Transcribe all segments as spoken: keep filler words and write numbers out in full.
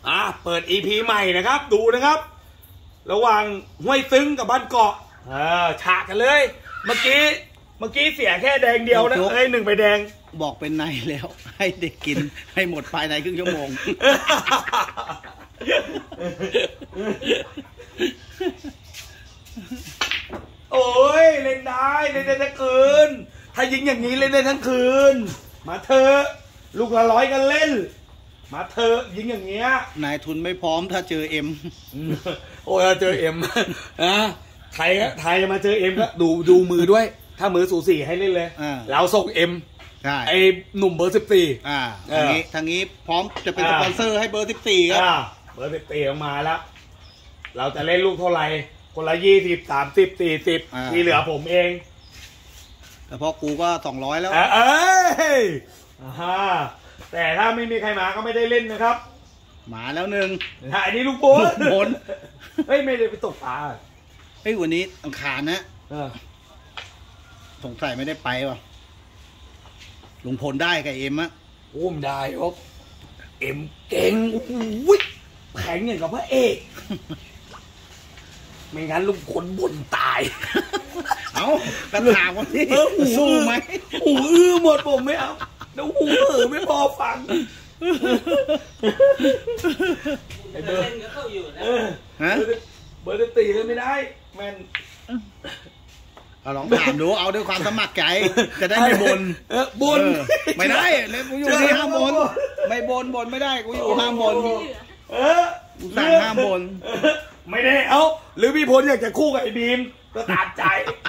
อ่ะเปิด อี พี ใหม่นะครับดูนะครับระหว่างห้วยซึ้งกับบ้านเกาะเออฉากกันเลยเมื่อกี้เมื่อกี้เสียแค่แดงเดียวนะเอ้ยหนึ่งใบแดงบอกเป็นในแล้วให้เด็กกินให้หมดภายในครึ่งชั่วโมงโอ้ยเล่นได้เล่นได้ทั้งคืนถ้ายิงอย่างนี้เล่นได้ทั้งคืนมาเถอะลูกละร้อยกันเล่นมาเถอะยิงอย่างเงี้ยนายทุนไม่พร้อมถ้าเจอเอ็มโอ้ยเจอเอ็มนะไทยไทยมาเจอเอ็มก็ดูดูมือด้วยถ้ามือสูสีให้เล่นเลยเราส่งเอ็มไอหนุ่มเบอร์สิบสี่อ่าทางนี้ทางนี้พร้อมจะเป็นสปอนเซอร์ให้เบอร์สิบสี่ครับเบอร์สิบสี่ออกมาแล้วเราจะเล่นลูกเท่าไหร่คนละยี่สิบสามสิบสี่สิบที่เหลือผมเองแต่พอกูก็สองร้อยแล้วเอ้ยแต่ถ้าไม่มีใครมาก็ไม่ได้เล่นนะครับมาแล้วหนึ่งอันนี้ลูกโบนบนเฮ้ยไม่ได้ไปตกปลาเฮ้ยวันนี้อังคารนะสงสัยไม่ได้ไปวะลุงพลได้กับเอ็มอะโอ้มได้ครับเอ็มเก่งอุ้ยแข็งอย่างกับพระเอกไม่งั้นลุงพลบ่นตายเอ้ากระถางวันนี้สู้ไหมหูอื้อหมดผมไม่เอาแล้วหูเออไม่พอฟังไอ้เบอร์ก็เข้าอยู่นะฮะเบอร์จะตีเลยไม่ได้แมนเอาลองถามดูเอาด้วยความสมัครใจจะได้ไม่บนบนไม่ได้เลยกูอยู่ที่ห้ามบนไม่บนบนไม่ได้กูอยู่ห้ามบนเออกูสั่งห้ามบนไม่ได้เอาหรือพี่พลอยากจะคู่กับไอ้บีมก็ตามใจ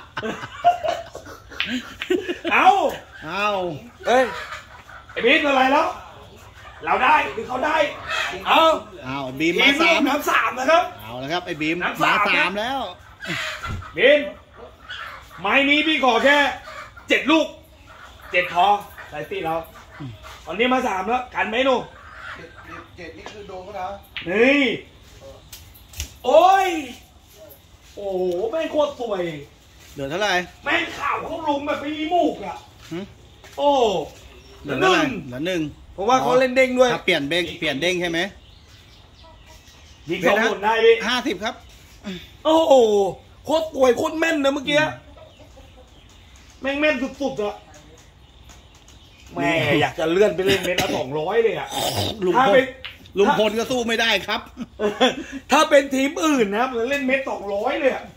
เอาเอาเอ้ยไอ้บีมอะไรแล้วเราได้หรือเขาได้เอาเอาบีมมาสามน้ำสามนะครับเอาแล้วครับไอ้บีมมาสามแล้วบีมไม้นี้พี่ขอแค่เจ็ดลูกเจ็ดพอใส่ตีเราตอนนี้มาสามแล้วกันไหมหนูเจ็ดนี่คือโดนเขาแล้วนี่โอ้ยโอ้โหแม่งโคตรสวยเหลือเท่าไหร่แม่งข่าวเขาลงแบบไม่มีมูกอ่ะโอ้เหลือหนึ่งเหลือหนึ่งเพราะว่าเขาเล่นเด้งด้วยถ้าเปลี่ยนเด้งเปลี่ยนเด้งใช่ไหมยิงสองคนได้ดิห้าสิบครับโอ้โหโคตรสวยโคตรแม่นนะเมื่อกี้แม่งแม่นสุดๆอะแม่อยากจะเลื่อนไปเล่นเมตรละสองร้อยเลยอะลุงพลลุงพลก็สู้ไม่ได้ครับถ้าเป็นทีมอื่นนะมันเล่นเมตรสองร้อยเลยอะ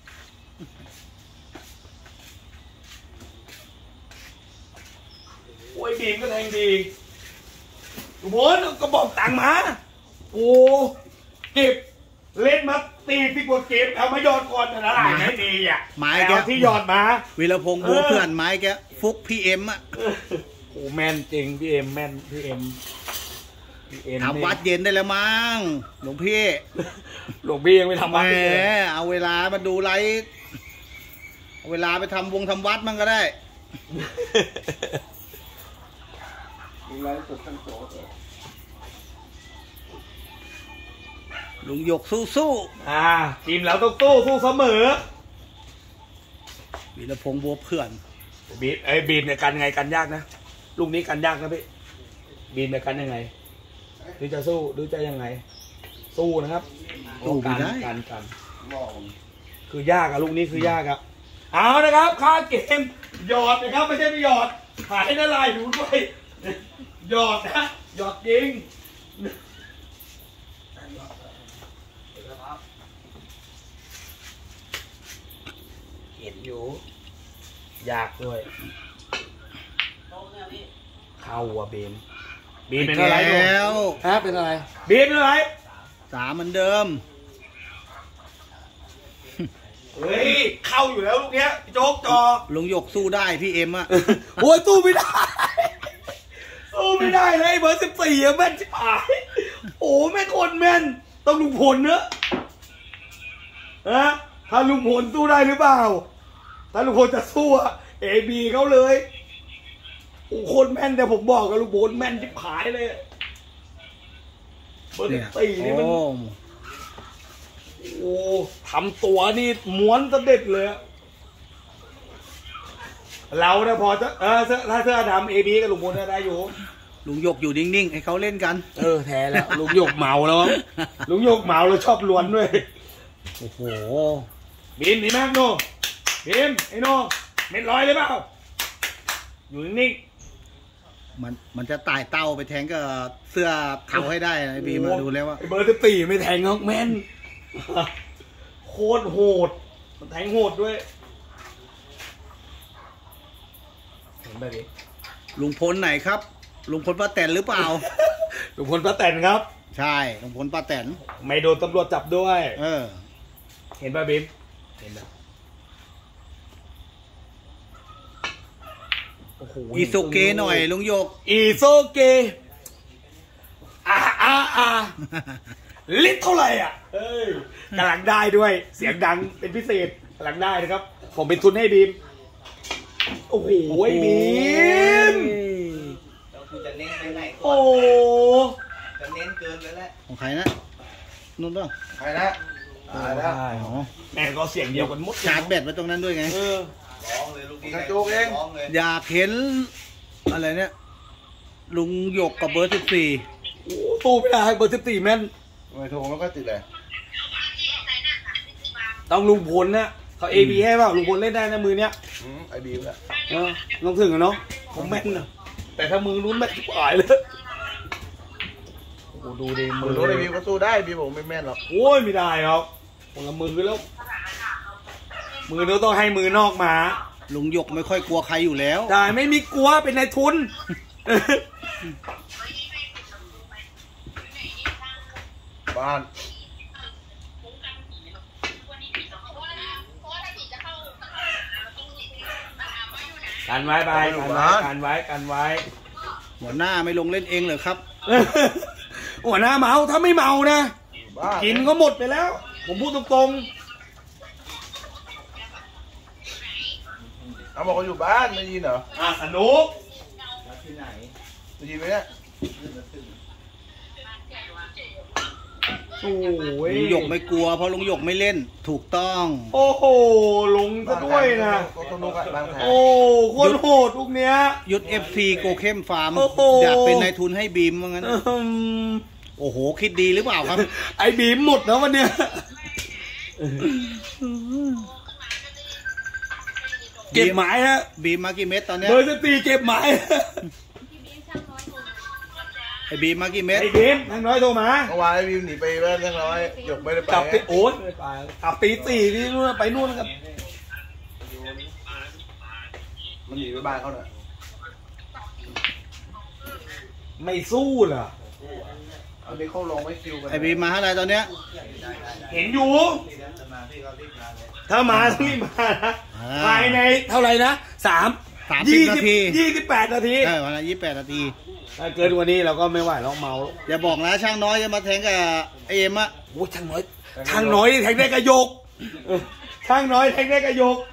โอ้ยบีมก็แทงดีลุงพลก็บอกตังมาโอ้เก็บเล่นมาตีสิบกว่าเกมเอามายอดก่อนอะไรไม่ดีอ่ะไม้แกที่ยอดมาวีรพงษ์บัวเพื่อนไม้แกฟุกพี่เอ็มอ่ะโอ้แม่นจริงพี่เอ็มแม่นพี่เอ็มพี่เอ็มทำวัดเย็นได้แล้วมั้งหลวงพี่หลวงพี่ยังไม่ทำวัดเลยเอาเวลามาดูไลฟ์เวลาไปทำวงทำวัดมันก็ได้ดูไลฟ์สดทั้งโต๊ะลุงหยกสู้สู้อ่าทีมเราต้องสู้สู้เสมอวีรพงษ์บัวเพื่อนบีบไอ้บีบเนี่ยกันไงกันยากนะลูกนี้กันยากนะพี่บีบเนี่ยกันยังไงหรือจะสู้หรือจะยังไงสู้นะครับสู้กันกันกันคือยากอะลูกนี้คือยากอะเอานะครับค่าเกมหยอดนะครับไม่ใช่ไม่หยอดขายได้ลายดูด้วยหยอดนะหยอดจริงเห็นอยู่ยากด้วยเข้าว่ะบีมบีมเป็นอะไรแล้วฮะเป็นอะไรบีมเป็นอะไรสามเหมือนเดิมเฮ้ยเข้าอยู่แล้วลูกเนี้ยโจ๊กจอลุงหยกสู้ได้พี่เอ็มอะโอ้ยสู้ไม่ได้สู้ไม่ได้เลยเบอร์สิบสี่แม่นชิบหายโอ้แม่คนแม่นต้องลุงพลเนอะฮะถ้าลุงพลสู้ได้หรือเปล่าถ้าลุงพลจะสู้อะเอบีเขาเลยโอ้คนแม่นแต่ผมบอกกับลุงพลแม่นชิบหายเลยเบอร์สิบสี่นี่มันโอ้ทำตัวนี่ม้วนเสด็จเลยเราเนี่ยพอจะเออถ้าเสื้อดำเอบีกับลุงพลได้อยู่ลุงหยกอยู่นิ่งๆให้เขาเล่นกันเออแท้แล้วลุงหยกเมาแล้วมั้งลุงหยกเมาแล้วชอบล้วนด้วยโอ้โหบีมดีมากโน่บีมไอ้โน่เม็ดร้อยเลยเปล่าอยู่นิ่งมันมันจะตายเต้าไปแทงกับเสื้อเทาให้ได้ไอ้บีมาดูแล้วว่าไอ้เบอร์สิบสี่ไม่แทงงอกแม่นโคตรโหดมันแทงโหดด้วยเห็นแบบนี้ลุงพลไหนครับลุงพลป้าแตนหรือเปล่าลุงพลป้าแตนครับใช่ลุงพลป้าแตนไม่โดนตำรวจจับด้วยเออเห็นป่ะบีมเห็นป่ะอีโซเกหน่อยลุงหยกอีโซเกอ่าอ่าอ่าลิตรเท่าไหร่อ่ะเอ้ยกำลังได้ด้วยเสียงดังเป็นพิเศษกำลังได้นะครับผมเป็นทุนให้บีมโอ้โหบีมคุณจะเน้นไปไหนก่อนโอ้จะเน้นเกินไปแล้วของใครนะนุ่นป่ะใครนะตายแล้วแม่ก็เสียงเดียวกันหมดชาร์จแบตไว้ตรงนั้นด้วยไงร้องเลยลูกพี่โจ๊กเองอยากเห็นอะไรเนี่ยลุงหยกกับเบอร์สิบสี่ตู้ไม่ได้เบอร์สิบสี่แม่นไม่โทรแล้วก็ติดเลยต้องลุงพลนะเขาเอบีให้เปล่าลุงพลเล่นได้นะมือเนี้ยไอบีมแหละเออลองถึงกันเนาะผมแม่นนะแต่ถ้ามือนู้นแม่นหายเลยโอ้ดูดิมือนู้นไอบีมก็สู้ได้บีผมไม่แม่นหรอกโอ้ยไม่ได้หรอกคนละมือแล้วมือนู้นต้องให้มือนอกมาลุงหยกไม่ค่อยกลัวใครอยู่แล้วได้ไม่มีกลัวเป็นนายทุนบ้านกันไว้ไปกันไว้กันไว้กันไว้หัวหน้าไม่ลงเล่นเองเหรอครับหัวหน้าเมาถ้าไม่เมานะกินก็หมดไปแล้วผมพูดตรงๆเขาบอกเขาอยู่บ้านไม่ยินเหรออ่ะสนุกที่ไหนไม่ยินไหมเนี่ยโอ้ยลุงหยกไม่กลัวเพราะลุงหยกไม่เล่นถูกต้องโอ้โหลุงซะด้วยนะโอ้โคตรโหดลูกเนี้ยยุดเอฟซีโกเข้มฟาร์มอยากเป็นนายทุนให้บีมว่างั้นโอ้โหคิดดีหรือเปล่าครับไอ้บีมหมดแล้ววันเนี้ยเก็บหมายฮะบีมมากี่เม็ดตอนเนี้ยเบอร์สิบสี่เก็บหมายไอ้บีมมากี่เม็ดไอ้บีมทั้งน้อยโทรมาเมื่อวานไอ้บีมหนีไปบ้านทั้งน้อยหยกไม่ได้ไปกลับตีโอ๊ตกลับตีสี่ที่นู่นไปนู่นกันมันหนีไปบ้านเขาเนี่ยไม่สู้เหรออันนี้เขาลงไม่คิวกันไอ้บีมมาเท่าไรตอนเนี้ยเห็นอยู่ถ้ามาต้องรีบมานะภายในเท่าไรนะสามสามสิบนาทียี่สิบแปดนาทีใช่วันละยี่สิบแปดนาทีถ้าเกินวันนี้เราก็ไม่ไหวเราเมาอย่าบอกนะช่างน้อยจะมาแทงกับไอเอ็มอะโอ้ช่างน้อยช่างน้อยแทงได้กระยกช่างน้อยแทงได้กระยก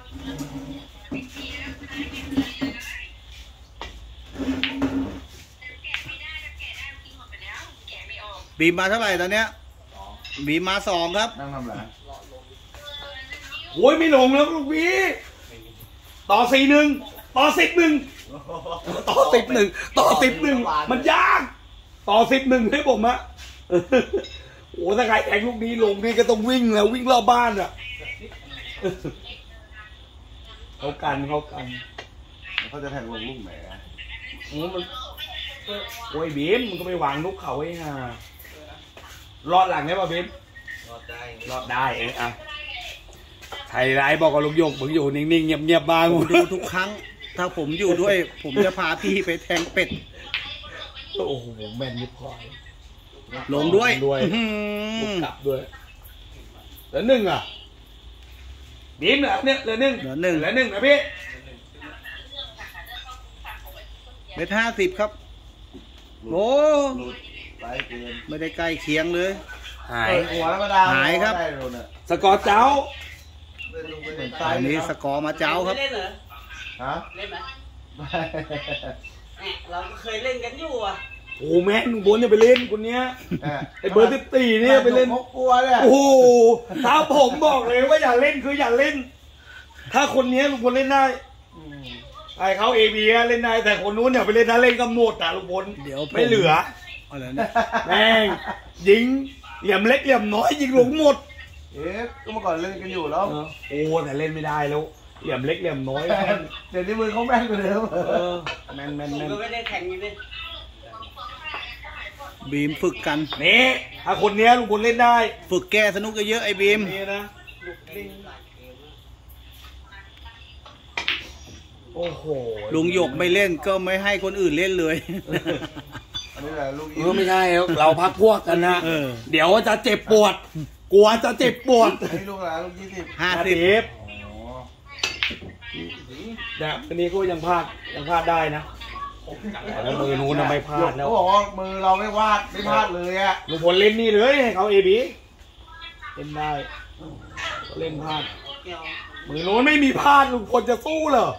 บีมมาเท่าไหร่ตอนเนี้ยบีมมาสองครับนั่งทำไรโอ้ยไม่ลงแล้วลูกพี่ต่อสี่หนึ่งต่อสิบหนึ่งต่อสิบหนึ่งต่อสิบหนึ่งมันยากต่อสิบหนึ่งให้ผมอะโอ้ถ้าใครแทงลูกนี้ลงนี่ก็ต้องวิ่งแล้ววิ่งรอบบ้านอะเขากันเขากันเขาจะแทงลงลูกแหมโอ้มันโอ้ยบีมมันก็ไปวางลูกเขาไว้ฮะรอดหลังได้ป่ะบีมรอดได้รอดได้เองอะไทยร้ายบอกกับลุงโยกมึงอยู่นิ่งๆเงียบๆบ้างดูทุกครั้งถ้าผมอยู่ด้วยผมจะพาพี่ไปแทงเป็ดโอ้โหแม่นยิบคอยลงด้วยด้วยกลับด้วยเหลือหนึ่งอ่ะบีมเหลือเนี่ยเหลือหนึ่งเหลือหนึ่งเหลือหนึ่งนะพี่เม็ดห้าสิบครับโอ้ไม่ได้ใกล้เคียงเลยหายหัวธรรมดาหายครับสกอร์เจ้าอันนี้สกอร์มาเจ้าครับฮะเล่นไหมเราเคยเล่นกันอยู่อ่ะโอ้แม่ลุงพลเนี่ยไปเล่นคนเนี้ยไอ้เบอร์สิบสี่เนี่ยไปเล่นกลัวเนี่ยโอ้ถ้าผมบอกเลยว่าอย่าเล่นคืออย่าเล่นถ้าคนนี้ลุงพลเล่นได้ไอ้เขาเอบีเล่นได้แต่คนนู้นเนี่ยไปเล่นนะเล่นกำหนดอ่ะลุงพลเดี๋ยวผมไม่เหลืออะไรเนี่ยแม่งยิงเหลี่ยมเล็กเหลี่ยมน้อยยิงหลงหมดเอ๊ะก็เมื่อก่อนเล่นกันอยู่แล้วโอ้แต่เล่นไม่ได้แล้วเหลี่ยมเล็กเหลี่ยมน้อยเดี๋ยวนี้มือเขาแม่นกว่าเดิมเออแมนแมนผมแมนก็ไม่ได้แข่งอยู่ดิบีมฝึกกันนี่ถ้าคนเนี้ยลุงพลเล่นได้ฝึกแก้สนุกเยอะๆไอ้บีมนี่นะโอ้โหลุงหยกไม่เล่นก็ไม่ให้คนอื่นเล่นเลยอันนี้แหละลูกเออไม่ใช่เราพักพวกกันนะเออเดี๋ยวจะเจ็บปวด กลัวจะเจ็บปวดอันนี้ลูกอะไรลูกยี่สิบห้าอาสิบทิตย์อ๋อเนี่ยวันนี้ก็ยังพลาดยังพลาดได้นะแล้วมือนู้นทำไมพลาดแล้วเขาบอกว่ามือเราไม่วาดไม่พลาดเลยอะลุงพลเล่นนี่เลยให้เขาเอบีเล่นได้ก็เล่นพลาดเกี่ยวมือนู้นไม่มีพลาดลุงพลจะสู้เหรอ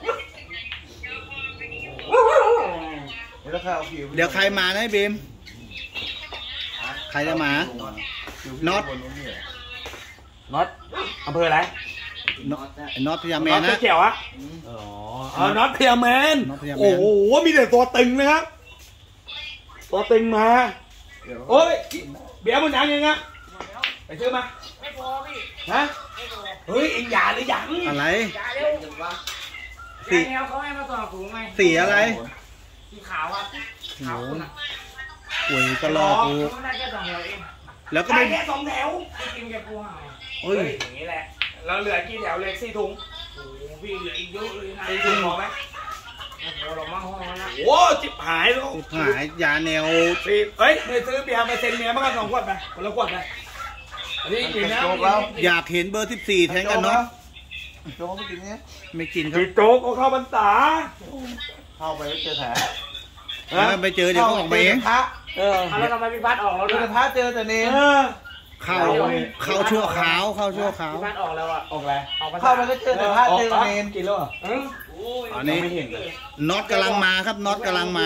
แล้วใครเอาผิวเดี๋ยวใครมานะไอ้บีม ใครจะมา น็อตน็อตอำเภออะไรน็อตไอ้น็อตพยาแมน็อน ตนะเกี่ยวอะอ๋อเอาน็อตพยาแมนน็อตพญาแมนโอ้โหมีแต่ตัวตึงนะครับตัวตึงมาโอ้ยเบียร์มันยังยังไงไปซื้อมาไม่พอพี่ฮะเฮ้ยเอ็งหย่าหรือยังอะไรอย่าเร็วสีสีแนวเขาให้มาต่อสูงไงสีอะไรสีขาวอ่ะขาวคุณอ่ะโอ้ยก็รอกูเขาได้แค่สองเดียวเองแล้วก็ได้ไม่แค่สองแถวพี่กินแกปูหายเฮ้ยอย่างนี้แหละเราเหลือกี่แถวเลยสี่ถุงโอ้โหพี่เหลืออีกเยอะเลยนะสี่ถุงพอไหมเดี๋ยวเรามั่งห้องแล้วนะโอ้จิบหายแล้วหายยาแนวสี่เฮ้ยไปซื้อเบียร์มาเซ็นเมียมากันสองขวดไปคนละขวดไปอันนี้กินนะอยากเห็นเบอร์สิบสี่แทนกันเนาะโจ๊กไม่กินเนี้ยไม่กินครับพี่โจ๊กเขาเข้าพรรษาเข้าไปแล้วเจอแผลแล้วไปเจอเดี๋ยวก็ออกมาเองพระเออเอาแล้วทำไมพี่พัดออกแล้วเจด้อวยพระเจอแต่เนรเออเข้าเข้าชั่วขาวเข้าชั่วขาวพี่พัดออกแล้วอ่ะออกแล้วออกมาเข้าไปก็เจอแต่พระเจอแต่เนรกินแล้วเหรอเออโอ้ยอันนี้ไม่เห็นเลยน็อตกำลังมาครับน็อตกำลังมา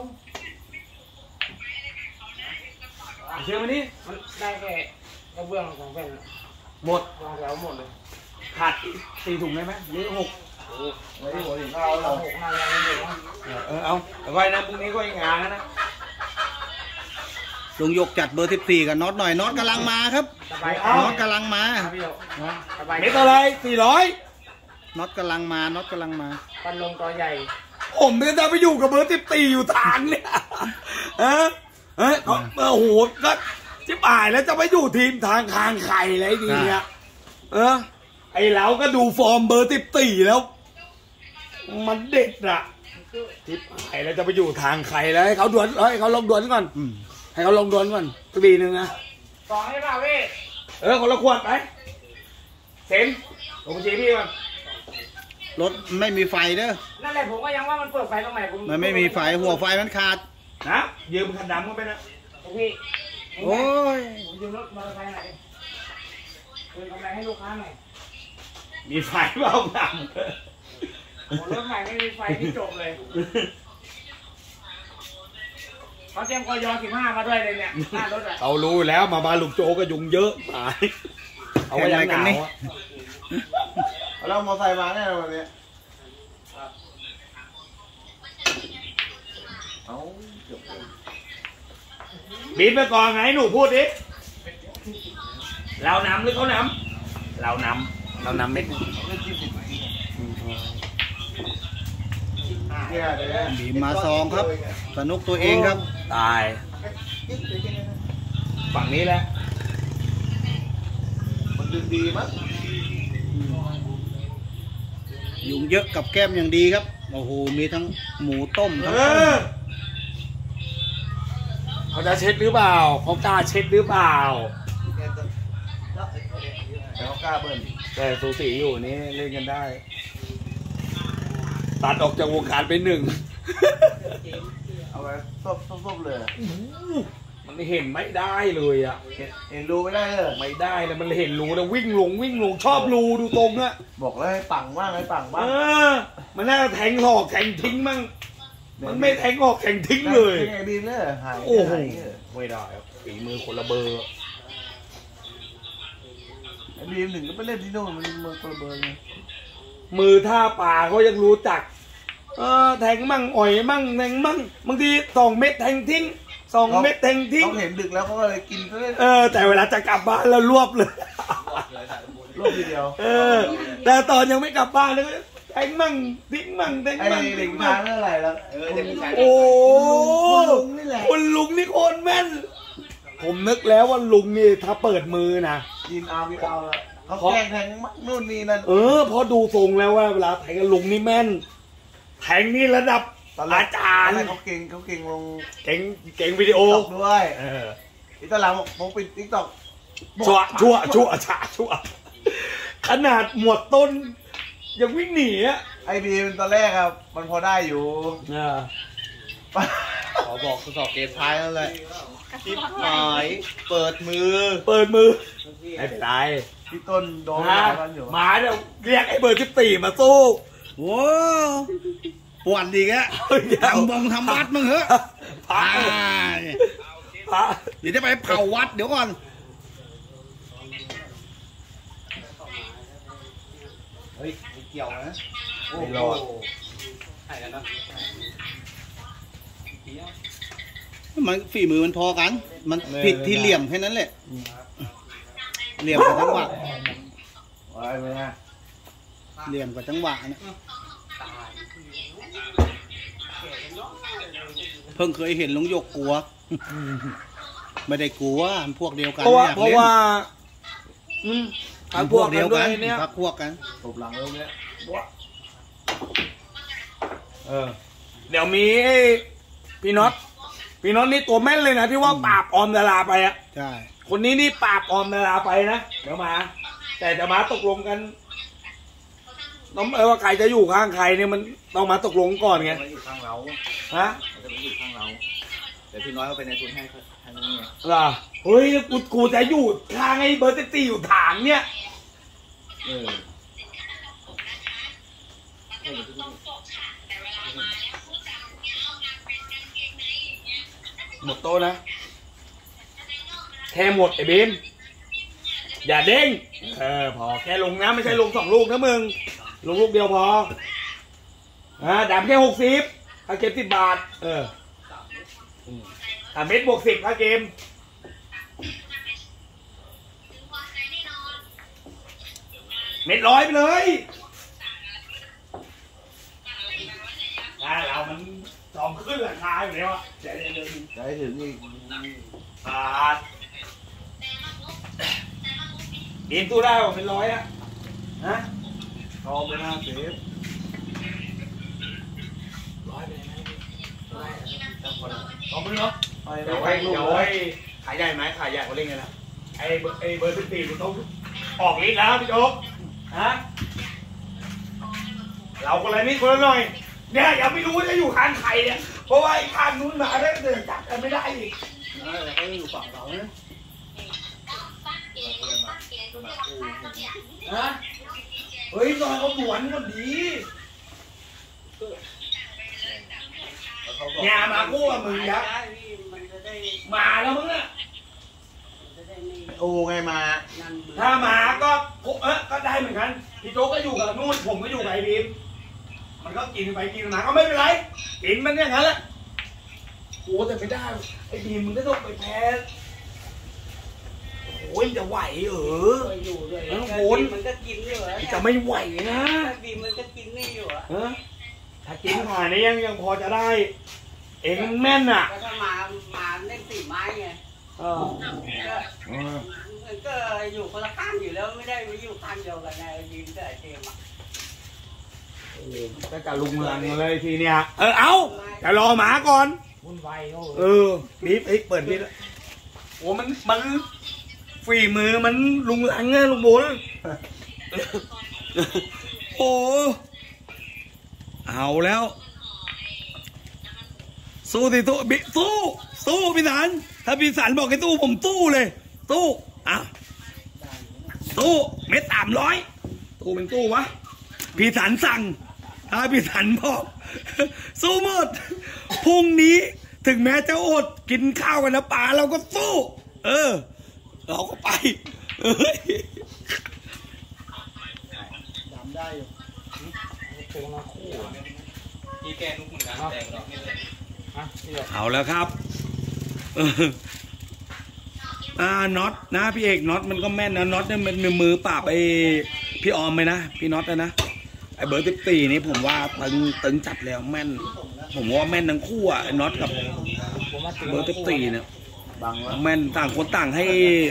เชื่อมานี่มันได้แค่กระเบื้องของแผ่นหมดวางแถวหมดเลยขาดสี่ถุงได้ไหมหรือหกไว้ที่หัวถึงเข้าเอาเราหกมายังไม่อยู่นะเออเอาแต่ไว้นะพรุ่งนี้ก็ยังงานนะลุงหยกจัดเบอร์สิบสี่กับน็อตหน่อยน็อตกำลังมาครับสบายน็อตกำลังมาพี่เดียวสบายเม็ดอะไรสี่ร้อยน็อตกำลังมาน็อตกำลังมาปันลงตัวใหญ่ผมก็จะไปอยู่กับเบอร์สิบสี่อยู่ทางเนี่ยเออเออโอ้โหก็จิบอายแล้วจะไปอยู่ทีมทางคางไข่อะไรดีเนี่ยเออไอเราก็ดูฟอร์มเบอร์สิบสี่แล้ว มันเด็ดอะจิบอายแล้วจะไปอยู่ทางไข่แล้วให้เขาดวลให้เขาลองดวลก่อนอืมให้เขาลองดวลก่อนปีหนึ่งนะสองให้ป่าพี่เออคนละขวดไปเซ็นลงบัญชีพี่ก่อนรถไม่มีไฟเด้อนั่นแหละผมก็ยังว่ามันเปิดไฟตรงไหนผมมันไม่มีไฟหัวไฟมันขาดนะยืมคันดำเข้าไปนะพี่โอ้ยผมยืมรถมอเตอร์ไซค์หน่อยคืนกำไรให้ลูกค้าหน่อยมีไฟเปล่าดผมรถใหม่ไม่มีไฟที่จบเลยเขาเตรียมกยสิบห้ามาด้วยเลยเนี่ยหน้ารถอ่ะำเขารู้แล้วมาบานลูกโจก็ยุงเยอะตายเอาไว้ยังหนาวอะแล้วมอไซค์มาแน่วันนี้เอาเกือบเลยบินไปก่อนไงหนูพูดดิเรานำหรือเขานำเรานำเรานำเม็ดนึงเนี่ยเดี๋ยวบีมมาซองครับ สนุกตัวเองครับตายฝั่งนี้แหละมันดึงดีมั้งยุงเยอะกับแก้มอย่างดีครับโอ้โหมีทั้งหมูต้มเอทั้งต้มอเขาจะเช็ดหรือเปล่าเขากล้าเช็ดหรือเปล่าแต่เขากล้าเบิ้ลแต่สูสีอยู่นี่เล่นกันได้ ตัดออกจากวงการไปหนึ่งเอาไว้ซบซบเลยมันเห็นไม่ได้เลยอ่ะเห็นเห็นรูไม่ได้เลยไม่ได้นะมันเห็นรูแล้ววิ่งลงวิ่งลงชอบรูดูตรงอะบอกแล้วให้ปังบ้างให้ปังบ้างเออ มันน่าจะแทงหอกแทงทิ้งมั่งมันไม่แทงหอกแทงทิ้งเลยไงบีมเลยหายโอ้โหหายเลยไม่ได้ครับฝีมือคนละเบอร์ไอ้บีมถึงก็ไปเล่นที่โน่นมันเมืองคนละเบอร์ไงมือท่าป่าเขายังรู้จักเออแทงมั่งอ่อยมั่งแทงมั่งบางทีสองเม็ดแทงทิ้งสองเม็ดแทงทิ้งเขาเห็นดึกแล้วเขาก็เลยกินซะเลยเออแต่เวลาจะกลับบ้านแล้วรวบเลยรวบทีเดียวเออแต่ตอนยังไม่กลับบ้านเลยแทงมั่งทิ้งมั่งแทงไอ้มั่งเด็ทิ้กงมามั่งเมื่อไหร่แล้วเออเด็กผู้ชายโอ้คุณลุงนี่แหละคุณลุงนี่โคตรแม่น ผมนึกแล้วว่าลุงนี่ถ้าเปิดมือนะกินเอากินเอาแล้วเขาแกล้งแทงนู่นนี่นั่นเออพอดูทรงแล้วว่าเวลาแทงกับลุงนี่แม่นแทงนี่ระดับตอนแรอาก จารย์เขาเก่งเขาเก่งลงเก่งเก่งวิดีโอตอกด้วยเอออีตอนหลังผมปิดติ๊กต็อกชั่วชั่วชั่วชั่วชั่วขนาดหมวดต้นยังวิ่งหนีอ่ะไอบีมตอนแรกครับมันพอได้อยู่เออขอบอกทดสอบเกมท้ายแล้วแหละทิปหายเปิดมือเปิดมือไม่เป็นไรพี่ต้นโดนนะกันอยู่มาเดี๋ยวเรียกไอ้เบอร์สิบสี่มาสู้โว้ปวดดีแกทำบงทำวัดมึงเหอะพระอ่าพระเดี๋ยวจะไปเผาวัดเดี๋ยวก่อนเฮ้ยไม่เกี่ยวนะไม่รอดมันฝีมือมันพอกัน มันผิดที่เหลี่ยมแค่นั้นแหละเหลี่ยมกับจังหวะอะไรไปนะเหลี่ยมกับจังหวะนะเพิ่งเคยเห็นลุงหยกกลัว ไม่ได้กลัวมันพวกเดียวกันเพราะว่าอยกเพราะล่นว่าอืมมันพวกเดียวกันเนี่ยพักพวกกันตบหลังเรื่องนี้เออเดี๋ยวมีไอ้พี่น็อตพี่น็อตนี่ตัวแม่นเลยนะที่ว่าปราบออมดาราไปอะใช่คนนี้นี่ปราบออมดาราไปนะเดี๋ยวมา แต่จะมาตกลงกันน้องเออว่าใครจะอยู่ข้างใครเนี่ยมันต้องมาตกลงก่อนไงมันอยู่ข้างเราฮะมันจะไม่อยู่ข้างเราแต่พี่น้อยเขาเป็นในทุนให้ทางนี้ไงเหรอเฮ้ยกูกูจะอยู่ข้างไอ้เบอร์สิบสี่อยู่ถางเนี่ยเออหมดโตะนะแค่หมดไอ้บีมอย่าเด้งเออพอแค่ลงนะไม่ใช่ลงสองลูกนะมึงลงลูกเดียวพออ่าดำแค่หกสิบค่าเกมสิบบาทเอออ่าเม็ดบวกสิบค่าเกมเม็ดร้อยไปเลยอ่าเรามันจองขึ้นราคาอยู่แล้วอ่ะเดี๋ยวเดี๋ยวเดี๋ยวจะให้ถึงอีกบาทเอ็นตู้ได้ว่าเป็นร้อยอะฮะทองเป็นห้าสิบร้อยไปเลยนะลองไปเนาะไปเดี๋ยวไปไอ้ลูกเดี๋ยวเลไอ้ยขายใหญ่ไหมขายใหญ่เขาเล่นกันนะไอ้เบอร์ไอ้เบอร์สิบสี่มันต้องออกฤทธิ์แล้วพี่โจ๊กฮะเราคนละนิดคนละหน่อยเนี่ยอย่าไม่รู้ว่าจะอยู่ข้างใครเนี่ยเพราะว่าไอ้ข้างนู้นมาได้เดินจับกันไม่ได้อีกแล้วก็อยู่ฝั่งเราเนี่ยฮะเฮ้ยตอนเขาหวนก็ดีอย่ามากู้กับมึงนะมาแล้วมึงอะโอ้ไงมาถ้ามาก็เออก็ได้เหมือนกันพี่โจ๊กก็อยู่กับนู่นผมก็อยู่กับไอ้บีมมันก็กินไปกินมาก็ไม่เป็นไรกินมันอย่างนั้นแหละโอ้แต่ไม่ได้ไอ้บีมมึงก็ต้องไปแพ้โอ้ยจะไหวเอออยู่ด้วยเออโหนมันก็กินอยู่แล้วจะไม่ไหวนะบีมันก็กินนี่อยู่อะเออถ้ากินผ่านนี่ยังยังพอจะได้ เองแม่นอ่ะก็ถ้ามามาเล่นสี่ไม้ไงเออก็มันก็อยู่คนละข้างอยู่แล้วไม่ได้มาอยู่ข้างเดียวกันไงบีมกับไอ้เจมส์อะโอ้ก็จะลุงลังเลยทีเนี้ยเออเอาจะรอหมาก่อนวุ่นวายเขาเออบีบไอ้เปิดบีบโอ้มันมันฝีมือมันลุงลังไงลุงบุญโอ้เอาแล้ว สู้สิสู้บิสู้สู้พี่สันถ้าพี่สันบอกให้สู้ผมสู้เลยสู้อ่ะสู้เม็ดสามร้อยสู้เป็นสู้วะพี่สันสั่งถ้าพี่สันบอกสู้หมดพรุ่งนี้ถึงแม้จะอดกินข้าวกันนะป่าเราก็สู้ เออเราก็ไปเอ้ยดำได้อยู่ตัวละคู่พี่แกลุกเหมือนกันแต่เราไม่เลยเอาแล้วครับเอออ่าน็อตนะพี่เอกน็อตมันก็แม่นนะน็อตเนี่ยมันมือปราบไอ้พี่ออมไปนะพี่น็อตนะนะไอ้เบอร์สิบสี่นี่ผมว่าตึงตึงจัดแล้วแม่น ผมว่าแม่นทั้งคู่อ่ะไอ้น็อตกับเบอร์สิบสี่เนี่ยแม่นต่างคนต่างให้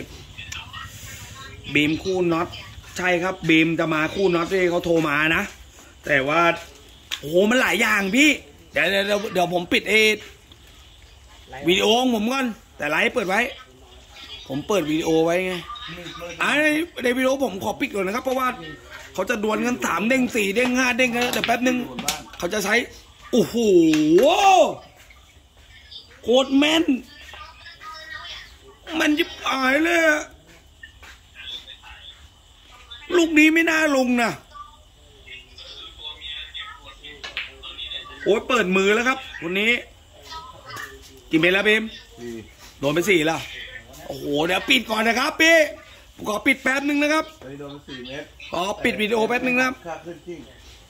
บีมคู่น็อตใช่ครับบีมจะมาคู่น็อตที่เขาโทรมานะแต่ว่าโอ้โหมันหลายอย่างพี่เดี๋ยวเดี๋ยวเดี๋ยวผมปิดเอวิดีโอของผมก่อนแต่ไลฟ์เปิดไว้ผมเปิดวิดีโอไว้ไงอ่าในในวิดีโอผมขอปิดก่อนนะครับเพราะว่าเขาจะดวลกันสามเด้งสี่เด้งห้าเด้งกันแต่แป๊บนึงเขาจะใช้โอ้โหโคตรแม่นมันยิบหายเลยลูกนี้ไม่น่าลงนะโอ้ยเปิดมือแล้วครับวันนี้กี่เมตรแล้วเบมโดนไปสี่แล้วโอ้โหเดี๋ยวปิดก่อนนะครับพี่ผมขอปิดแป๊บนึงนะครับไปโดนสี่เมตรขอปิดวิดีโอแป๊บนึงนะครับค่าขึ้นจริง